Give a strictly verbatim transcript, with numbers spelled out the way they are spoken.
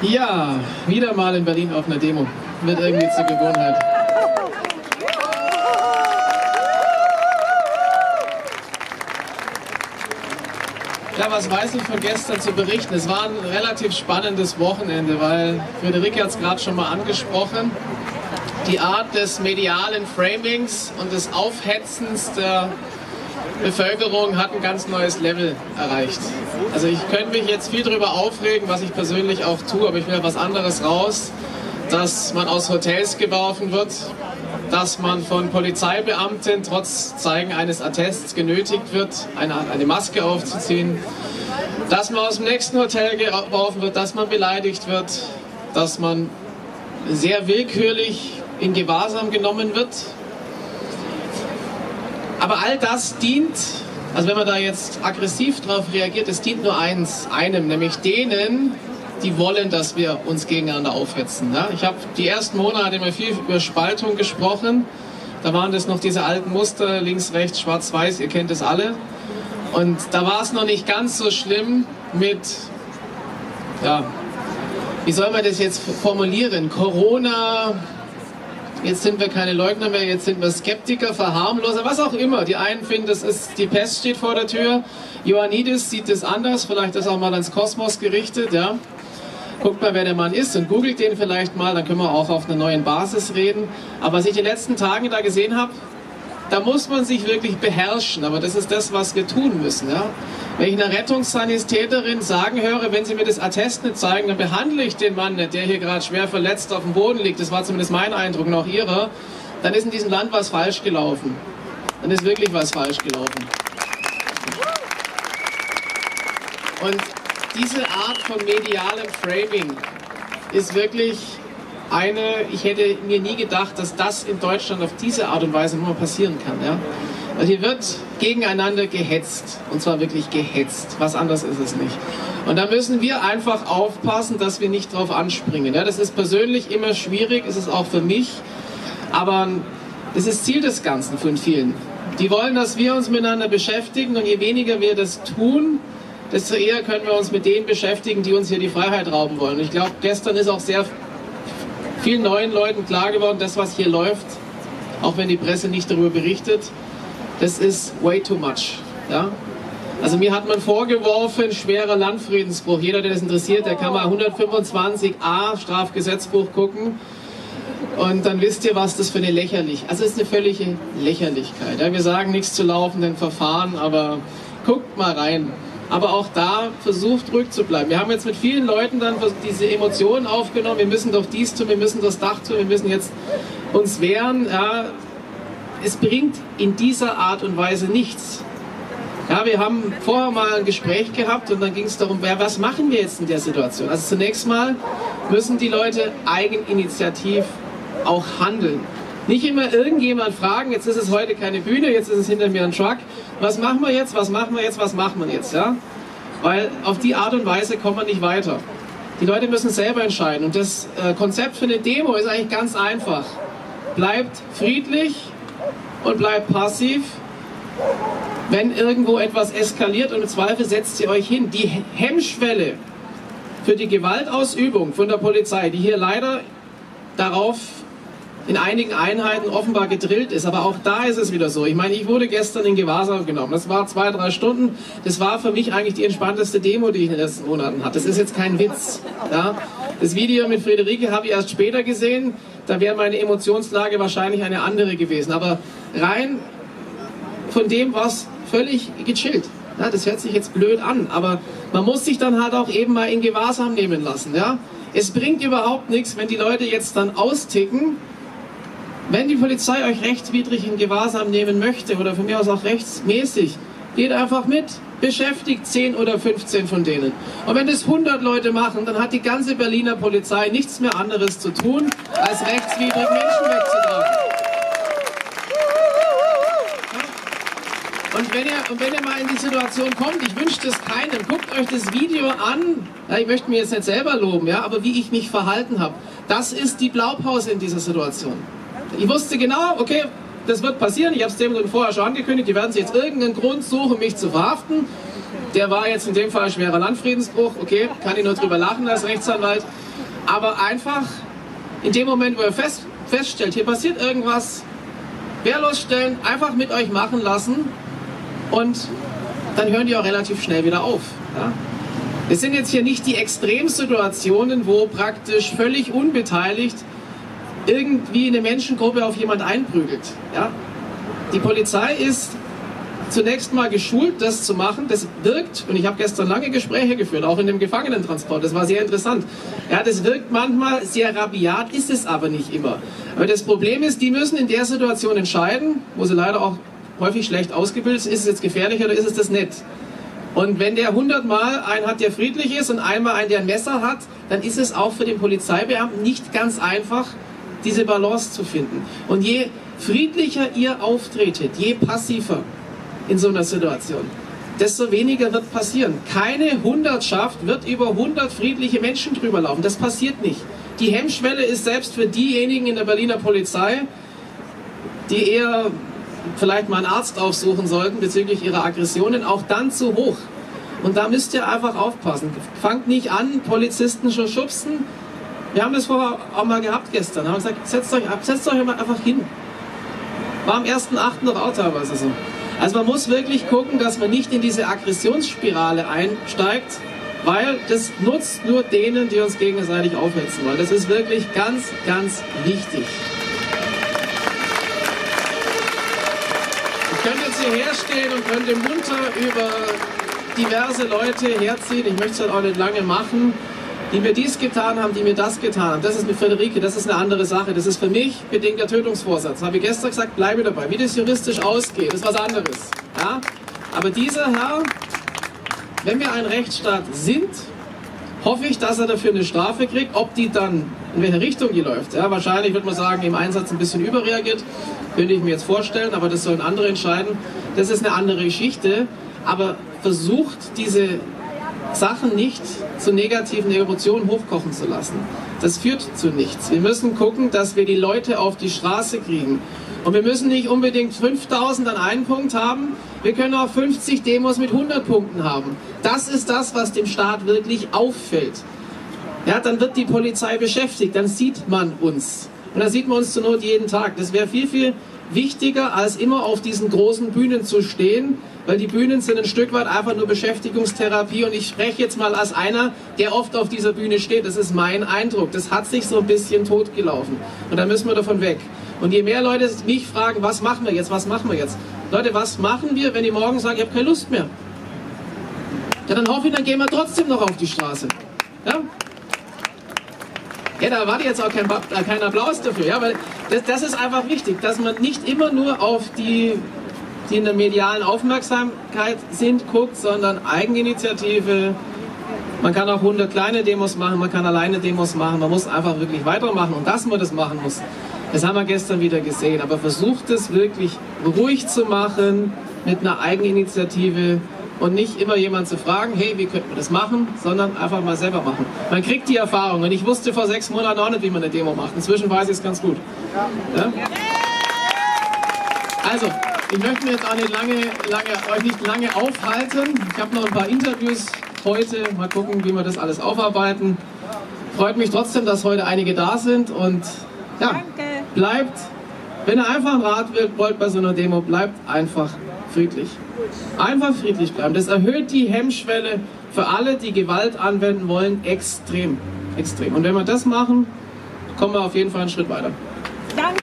Ja, wieder mal in Berlin auf einer Demo. Wird irgendwie zur Gewohnheit. Ja, was weiß ich von gestern zu berichten? Es war ein relativ spannendes Wochenende, weil Friederike hat es gerade schon mal angesprochen. Die Art des medialen Framings und des Aufhetzens der Bevölkerung hat ein ganz neues Level erreicht. Also ich könnte mich jetzt viel darüber aufregen, was ich persönlich auch tue, aber ich will was anderes raus, dass man aus Hotels geworfen wird, dass man von Polizeibeamten trotz Zeigen eines Attests genötigt wird, eine, eine Maske aufzuziehen, dass man aus dem nächsten Hotel geworfen wird, dass man beleidigt wird, dass man sehr willkürlich in Gewahrsam genommen wird. Aber all das dient, also wenn man da jetzt aggressiv drauf reagiert, es dient nur eins, einem, nämlich denen, die wollen, dass wir uns gegeneinander aufhetzen. Ja? Ich habe die ersten Monate immer viel über Spaltung gesprochen. Da waren das noch diese alten Muster, links, rechts, schwarz, weiß, ihr kennt es alle. Und da war es noch nicht ganz so schlimm mit, ja, wie soll man das jetzt formulieren? Corona, jetzt sind wir keine Leugner mehr, jetzt sind wir Skeptiker, Verharmloser, was auch immer. Die einen finden, das ist, die Pest steht vor der Tür. Ioannidis sieht das anders, vielleicht ist auch mal ans Kosmos gerichtet, ja. Guckt mal, wer der Mann ist und googelt den vielleicht mal, dann können wir auch auf einer neuen Basis reden. Aber was ich die letzten Tage da gesehen habe, da muss man sich wirklich beherrschen, aber das ist das, was wir tun müssen. Ja? Wenn ich einer Rettungssanitäterin sagen höre, wenn sie mir das Attest nicht zeigen, dann behandle ich den Mann nicht, der hier gerade schwer verletzt auf dem Boden liegt, das war zumindest mein Eindruck und auch ihrer, dann ist in diesem Land was falsch gelaufen. Dann ist wirklich was falsch gelaufen. Und diese Art von medialem Framing ist wirklich eine, ich hätte mir nie gedacht, dass das in Deutschland auf diese Art und Weise nur passieren kann. Ja? Weil hier wird gegeneinander gehetzt, und zwar wirklich gehetzt, was anderes ist es nicht. Und da müssen wir einfach aufpassen, dass wir nicht drauf anspringen. Ja? Das ist persönlich immer schwierig, ist es auch für mich, aber das ist Ziel des Ganzen von vielen. Die wollen, dass wir uns miteinander beschäftigen und je weniger wir das tun, desto eher können wir uns mit denen beschäftigen, die uns hier die Freiheit rauben wollen. Und ich glaube, gestern ist auch sehr vielen neuen Leuten klar geworden, das, was hier läuft, auch wenn die Presse nicht darüber berichtet, das ist way too much. Ja? Also mir hat man vorgeworfen, schwerer Landfriedensbruch. Jeder, der das interessiert, der kann mal hundertfünfundzwanzig a Strafgesetzbuch gucken und dann wisst ihr, was das für eine lächerlich, also es ist eine völlige Lächerlichkeit. Ja? Wir sagen nichts zu laufenden Verfahren, aber guckt mal rein. Aber auch da versucht ruhig zu bleiben. Wir haben jetzt mit vielen Leuten dann diese Emotionen aufgenommen, wir müssen doch dies tun, wir müssen das Dach tun, wir müssen jetzt uns wehren. Ja, es bringt in dieser Art und Weise nichts. Ja, wir haben vorher mal ein Gespräch gehabt und dann ging es darum, ja, was machen wir jetzt in der Situation? Also zunächst mal müssen die Leute eigeninitiativ auch handeln. Nicht immer irgendjemand fragen, jetzt ist es heute keine Bühne, jetzt ist es hinter mir ein Truck. Was machen wir jetzt, was machen wir jetzt, was machen wir jetzt? Ja? Weil auf die Art und Weise kommt man nicht weiter. Die Leute müssen selber entscheiden. Und das äh, Konzept für eine Demo ist eigentlich ganz einfach. Bleibt friedlich und bleibt passiv. Wenn irgendwo etwas eskaliert und im Zweifel setzt ihr euch hin. Die Hemmschwelle für die Gewaltausübung von der Polizei, die hier leider darauf in einigen Einheiten offenbar gedrillt ist, aber auch da ist es wieder so. Ich meine, ich wurde gestern in Gewahrsam genommen. Das war zwei, drei Stunden. Das war für mich eigentlich die entspannteste Demo, die ich in den letzten Monaten hatte. Das ist jetzt kein Witz. Ja? Das Video mit Friederike habe ich erst später gesehen. Da wäre meine Emotionslage wahrscheinlich eine andere gewesen. Aber rein von dem war es völlig gechillt. Ja, das hört sich jetzt blöd an, aber man muss sich dann halt auch eben mal in Gewahrsam nehmen lassen. Ja? Es bringt überhaupt nichts, wenn die Leute jetzt dann austicken. Wenn die Polizei euch rechtswidrig in Gewahrsam nehmen möchte oder von mir aus auch rechtsmäßig, geht einfach mit, beschäftigt zehn oder fünfzehn von denen. Und wenn das hundert Leute machen, dann hat die ganze Berliner Polizei nichts mehr anderes zu tun, als rechtswidrig Menschen wegzutragen. Und wenn, ihr, und wenn ihr mal in die Situation kommt, ich wünsche das keinem, guckt euch das Video an, ja, ich möchte mir jetzt nicht selber loben, ja, aber wie ich mich verhalten habe, das ist die Blaupause in dieser Situation. Ich wusste genau, okay, das wird passieren, ich habe es dem vorher schon angekündigt, die werden sich jetzt irgendeinen Grund suchen, mich zu verhaften. Der war jetzt in dem Fall schwerer Landfriedensbruch, okay, kann ich nur drüber lachen als Rechtsanwalt. Aber einfach in dem Moment, wo er fest, feststellt, hier passiert irgendwas, wehrlos stellen, einfach mit euch machen lassen und dann hören die auch relativ schnell wieder auf. Ja? Es sind jetzt hier nicht die Extremsituationen, wo praktisch völlig unbeteiligt irgendwie eine Menschengruppe auf jemand einprügelt. Ja? Die Polizei ist zunächst mal geschult, das zu machen. Das wirkt, und ich habe gestern lange Gespräche geführt, auch in dem Gefangenentransport, das war sehr interessant. Ja, das wirkt manchmal sehr rabiat, ist es aber nicht immer. Aber das Problem ist, die müssen in der Situation entscheiden, wo sie leider auch häufig schlecht ausgebildet sind, ist es jetzt gefährlich oder ist es das nicht? Und wenn der hundertmal einen hat, der friedlich ist und einmal einen, der ein Messer hat, dann ist es auch für den Polizeibeamten nicht ganz einfach, diese Balance zu finden. Und je friedlicher ihr auftretet, je passiver in so einer Situation, desto weniger wird passieren. Keine Hundertschaft wird über hundert friedliche Menschen drüber laufen. Das passiert nicht. Die Hemmschwelle ist selbst für diejenigen in der Berliner Polizei, die eher vielleicht mal einen Arzt aufsuchen sollten bezüglich ihrer Aggressionen, auch dann zu hoch. Und da müsst ihr einfach aufpassen. Fangt nicht an, Polizisten schon schubsen. Wir haben das vorher auch mal gehabt gestern. Haben gesagt, setzt euch ab, setzt euch mal einfach hin. War am ersten achten doch auch teilweise so. Also man muss wirklich gucken, dass man nicht in diese Aggressionsspirale einsteigt, weil das nutzt nur denen, die uns gegenseitig aufhetzen wollen. Das ist wirklich ganz, ganz wichtig. Ich könnte jetzt hierher stehen und könnte munter über diverse Leute herziehen. Ich möchte es halt auch nicht lange machen, die mir dies getan haben, die mir das getan haben. Das ist mit Friederike, das ist eine andere Sache. Das ist für mich bedingter Tötungsvorsatz. Das habe ich gestern gesagt, bleibe dabei. Wie das juristisch ausgeht, ist was anderes. Ja? Aber dieser Herr, wenn wir ein Rechtsstaat sind, hoffe ich, dass er dafür eine Strafe kriegt. Ob die dann, in welche Richtung die läuft. Ja, wahrscheinlich würde man sagen, im Einsatz ein bisschen überreagiert. Könnte ich mir jetzt vorstellen, aber das sollen andere entscheiden. Das ist eine andere Geschichte. Aber versucht diese Sachen nicht zu negativen Emotionen hochkochen zu lassen. Das führt zu nichts. Wir müssen gucken, dass wir die Leute auf die Straße kriegen. Und wir müssen nicht unbedingt fünftausend an einem Punkt haben. Wir können auch fünfzig Demos mit hundert Punkten haben. Das ist das, was dem Staat wirklich auffällt. Ja, dann wird die Polizei beschäftigt, dann sieht man uns. Und dann sieht man uns zur Not jeden Tag. Das wäre viel, viel wichtiger, als immer auf diesen großen Bühnen zu stehen, weil die Bühnen sind ein Stück weit einfach nur Beschäftigungstherapie und ich spreche jetzt mal als einer, der oft auf dieser Bühne steht. Das ist mein Eindruck. Das hat sich so ein bisschen totgelaufen und da müssen wir davon weg. Und je mehr Leute mich fragen, was machen wir jetzt, was machen wir jetzt? Leute, was machen wir, wenn die morgen sagen, ich habe keine Lust mehr? Ja, dann hoffe ich, dann gehen wir trotzdem noch auf die Straße. Ja? Ja, da erwarte ich jetzt auch keinen kein Applaus dafür, ja, weil das, das ist einfach wichtig, dass man nicht immer nur auf die, die in der medialen Aufmerksamkeit sind, guckt, sondern Eigeninitiative. Man kann auch hundert kleine Demos machen, man kann alleine Demos machen, man muss einfach wirklich weitermachen und dass man das machen muss, das haben wir gestern wieder gesehen, aber versucht es wirklich ruhig zu machen, mit einer Eigeninitiative. Und nicht immer jemand zu fragen, hey, wie könnte man das machen, sondern einfach mal selber machen. Man kriegt die Erfahrung und ich wusste vor sechs Monaten auch nicht, wie man eine Demo macht. Inzwischen weiß ich es ganz gut. Ja? Also, ich möchte mir jetzt auch nicht lange, lange, euch nicht lange aufhalten. Ich habe noch ein paar Interviews heute. Mal gucken, wie wir das alles aufarbeiten. Freut mich trotzdem, dass heute einige da sind und ja, bleibt, wenn ihr einfach einen Rat wollt bei so einer Demo, bleibt einfach friedlich. Einfach friedlich bleiben. Das erhöht die Hemmschwelle für alle, die Gewalt anwenden wollen, extrem. Extrem. Und wenn wir das machen, kommen wir auf jeden Fall einen Schritt weiter. Danke.